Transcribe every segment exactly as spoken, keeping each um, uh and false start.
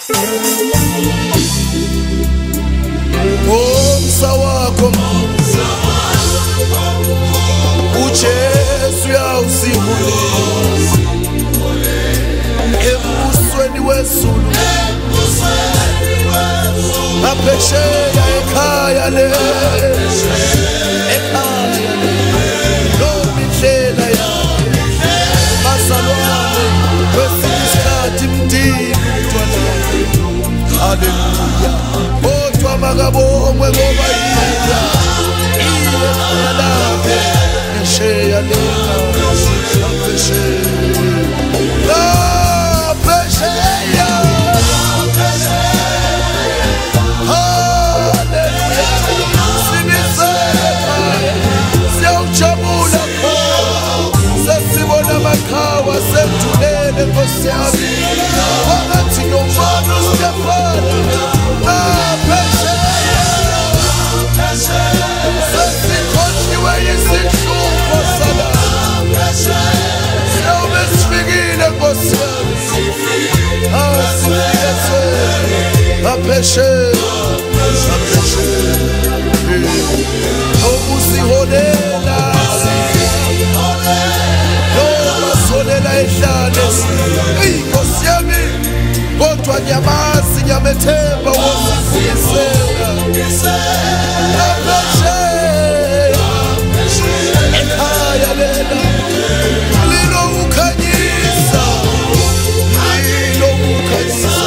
Umsa wakho uJesu yawusibulisa ebusweni wezulu aphesheya ekhaya le ekhaya lo mindlela yakhe bazalwane kwesikhathi mdini mntwana. Haleluya. Kodwa makabongwe ngoba yina iye nalaphe esheya lena aphesheya aphesheya. Makhawa sethulele Nkosi yami wangathi nomfana uStefana aphesheya sesikhoshiwe yisihluko sana siyawube sifikile Nkosi yami asifikile aphesheya aphesheya okusiholela solela ehlane Nkosi yami kodwa nyamazi nyamethemba wosifisela aphesheya ekhaya lena lilo ukhanyisa lilo ukhanyisa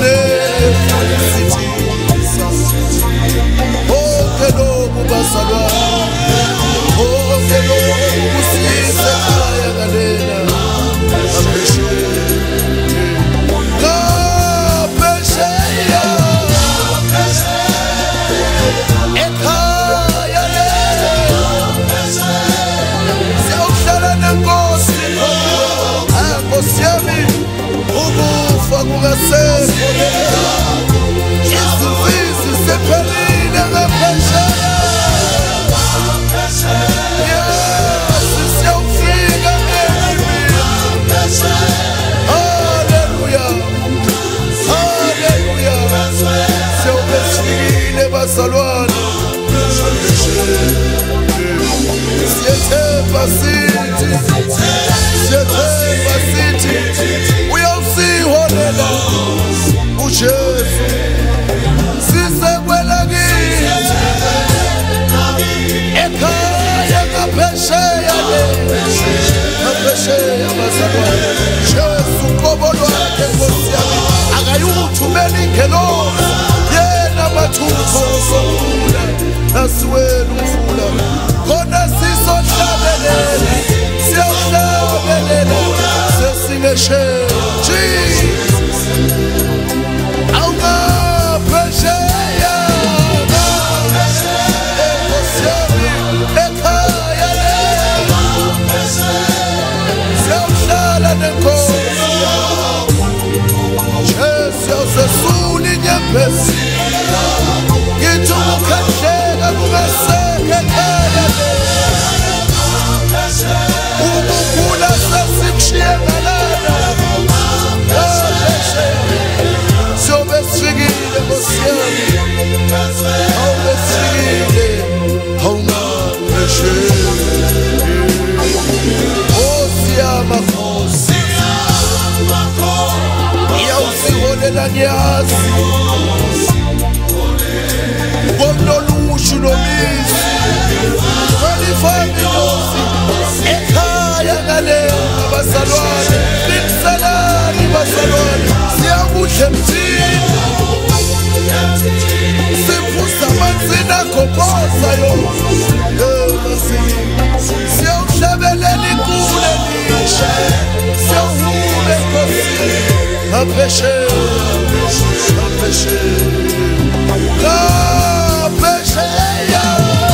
lefunisitisa konke lokhu bazalwane konke lokhu kusiyise ekhaya ngalela. Nkosi yami ukufa kungasekho isifisi sephelile ngaphesheya sisiyawufika empini. Haleluya haleluya siyawube sifikile bazalwane siyethemba sithi siyethemba sithi uyawusiholela uJesu sisekwela kithi ekhaya ngaphesheya le ngaphesheya bazalwane Jesu qobo lwakhe Nkosi yami akayukuthumela ingelosi yena mathupho sokula nasiwena umfula khona sizohlabelela siyawuhlabelela sesingesheya Jesus awungaphesheya Nkosi yami ekhaya le siyawuhlala nenkosi Jesu yawusesula inyembezi ngithi ukukhahleka kungasekho ekhaya le ukukula sesikushiye ngalana siyobe sifikile Nkosi yami awube sifikile awungaphesheya Nkosi yamakhosi iyawusiholela ngiyazi komnolushu nomisi kwalifamilosi ekhaya ngale abazalwane nimsalani bazalwane siyakudla emthini siphuza amanzini agobhoza yo siyawuhlabelela inkulu elisha siyawuhule Nkosini aphesheya aphesheya aphesheya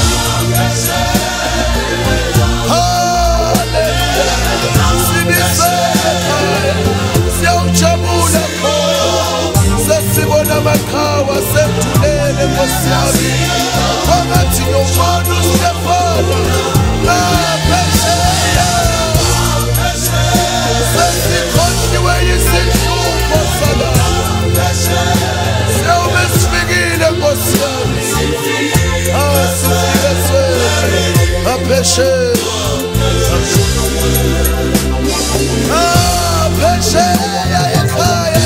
siyawujabula sesibona amakhawa sethulele Nkosi yami wangathi nomfana uStefana aphesheya sesikhoshiwe yisihluko sana phesheya ah phesheya ekhaya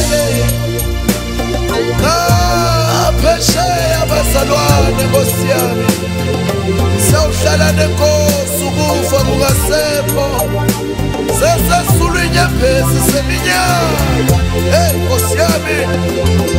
ah phesheya bazalwane Nkosi yami sawuhlala nenkosi ukufa kungasekho sesesulwe inyembezi seminyaka hey Nkosi yami